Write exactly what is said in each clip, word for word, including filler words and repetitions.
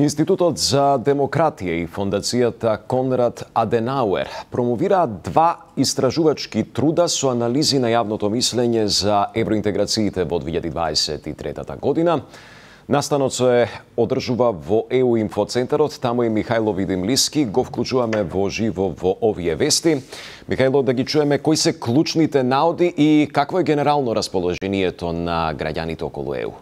Институтот за демократија и фондацијата Конрад Аденауер промовираат два истражувачки труда со анализи на јавното мислење за евроинтеграциите во две илјади дваесет и трета година. Настанот се одржува во ЕУ инфоцентарот, таму и Михајло Видимлиски. Го вклучуваме во живо во овие вести. Михајло, да ги чуеме кои се клучните наоди и какво е генерално расположението на граѓаните околу ЕУ?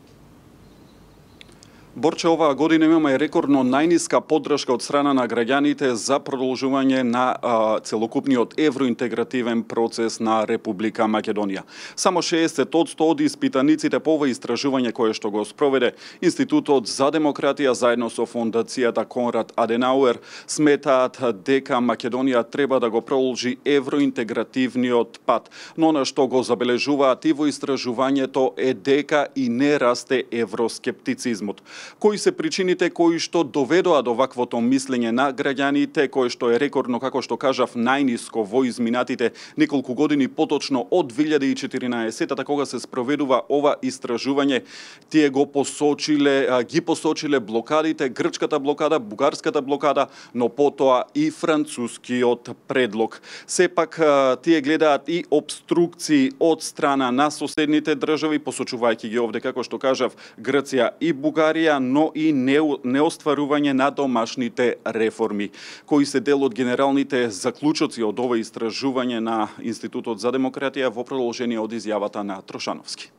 Борче, оваа година имаме рекордно најниска поддршка од страна на граѓаните за продолжување на а, целокупниот евроинтегративен процес на Република Македонија. Само шеесет одсто од испитаниците по ова истражување кое што го спроведе Институтот за демократија заедно со фондацијата Конрад Аденауер сметаат дека Македонија треба да го продолжи евроинтегративниот пат. Но на што го забележуваат и во истражувањето е дека и не расте евроскептицизмот. Кои се причините кои што доведоа до ваквото мислење на граѓаните, кое што е рекордно, како што кажав, најниско во изминатите неколку години, поточно од две илјади и четиринаесета, кога се спроведува ова истражување, тие го посочиле, ги посочиле блокадите, грчката блокада, бугарската блокада, но потоа и францускиот предлог. Сепак тие гледаат и обструкции од страна на соседните држави, посочувајќи ги овде, како што кажав, Грција и Бугарија, но и неостварување на домашните реформи, кои се дел од генералните заклучоци од ова истражување на Институтот за демократија во продолжение од изјавата на Трошановски.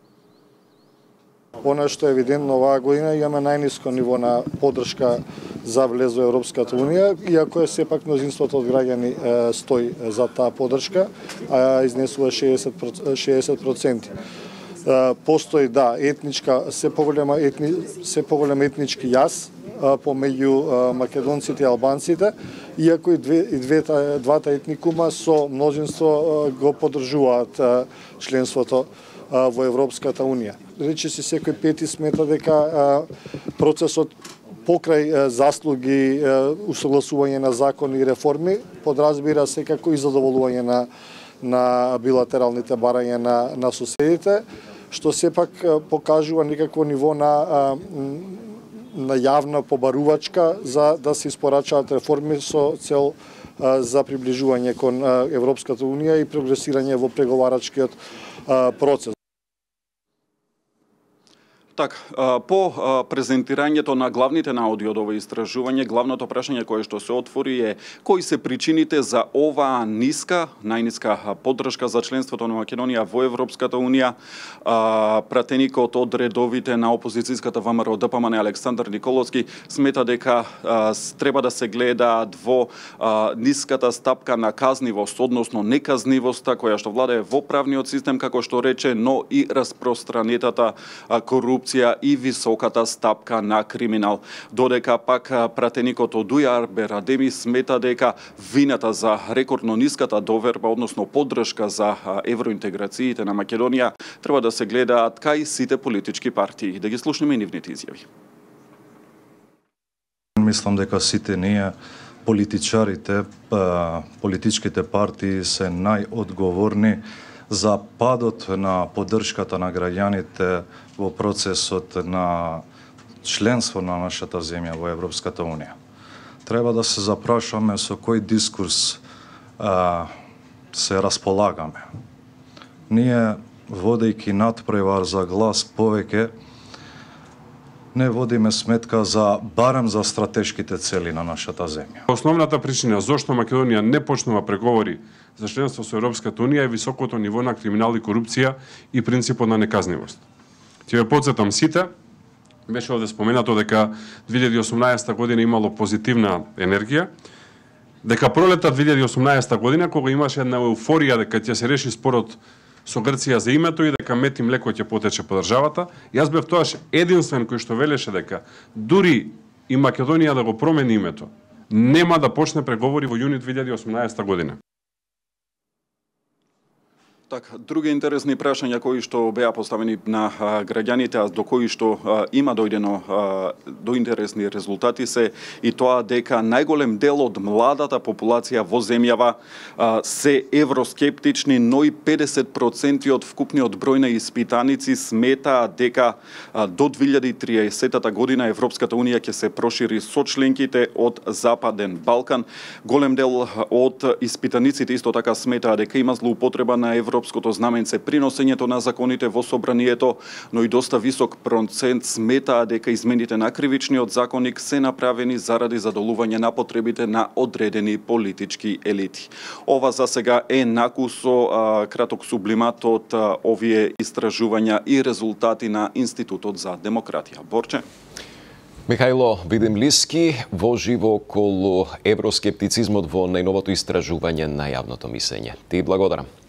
Она што е евидентно оваа година, имаме најниско ниво на поддршка за влез во Европската унија, иако е сепак мнозинството од граѓани е, стои за таа поддршка, а изнесува шеесет проценти. Постои, да, етничка, се поголема, етни, се поголем етнички јас помеѓу македонците и албанците, иако и, две, и двета, двата етникума со мнозинство го поддржуваат членството во Европската унија. Рече си секој пети смета дека процесот покрај заслуги, усогласување на закони и реформи, подразбира секако и задоволување на на билатералните барања на, на соседите, што сепак покажува некакво ниво на, на јавна побарувачка за да се испорачаат реформи со цел за приближување кон Европската унија и прогресирање во преговарачкиот процес. Так, по презентирањето на главните наоди од ова истражување, главното прашање кое што се отвори е кои се причините за оваа ниска, најниска поддршка за членството на Македонија во Европската унија. Пратеникот од редовите на опозицијската ВМРО Д П М Н Александар Николовски смета дека треба да се гледаат во ниската стапка на казнивост, односно неказнивоста која што владее во правниот систем, како што рече, но и распространетата корупција и високата стапка на криминал. Додека пак пратеникот од У Ј А Р Берадеми смета дека вината за рекордно ниската доверба, односно поддршка за евроинтеграциите на Македонија, треба да се гледаат кај сите политички партии. Да ги слушнеме нивните изјави. Мислам дека сите ние политичарите, политичките партии се најодговорни за падот на поддршката на граѓаните во процесот на членство на нашата земја во Европската унија. Треба да се запрашаме со кој дискурс а, се располагаме. Ние, водејќи надпревар за глас повеќе, не водиме сметка за барем за стратешките цели на нашата земја. Основната причина зошто Македонија не почнува преговори за членство со Европската унија е високото ниво на криминал и корупција и принципот на неказнивост. Ќе ве потсетам сите, беше овде споменато дека две илјади и осумнаесета година имало позитивна енергија, дека пролета две илјади и осумнаесета година, кога имаше една еуфорија дека ќе се реши спорот со Грција за името и дека мед и млеко ќе потече по државата, јас бев тоаш единствен кој што велеше дека дури и Македонија да го промени името, нема да почне преговори во јуни две илјади и осумнаесета година. Так, други интересни прашања кои што беа поставени на а, граѓаните, а до кои што а, има дојдено а, до интересни резултати се и тоа дека најголем дел од младата популација во земјава а, се евроскептични, но и педесет проценти од вкупниот број на испитаници сметаат дека а, до две илјади и триесета година Европската унија ќе се прошири со членките од Западен Балкан. Голем дел од испитаниците исто така сметаат дека има злоупотреба на евро Европското знаменце при носењето на законите во собранието, но и доста висок процент сметаа дека измените на кривичниот законник се направени заради задоволување на потребите на одредени политички елити. Ова за сега е накусо а, краток сублимат од а, овие истражувања и резултати на Институтот за демократија. Борче? Михајло Видемлиски во живо околу евроскептицизмот во најновото истражување на јавното мислење. Ти благодарам.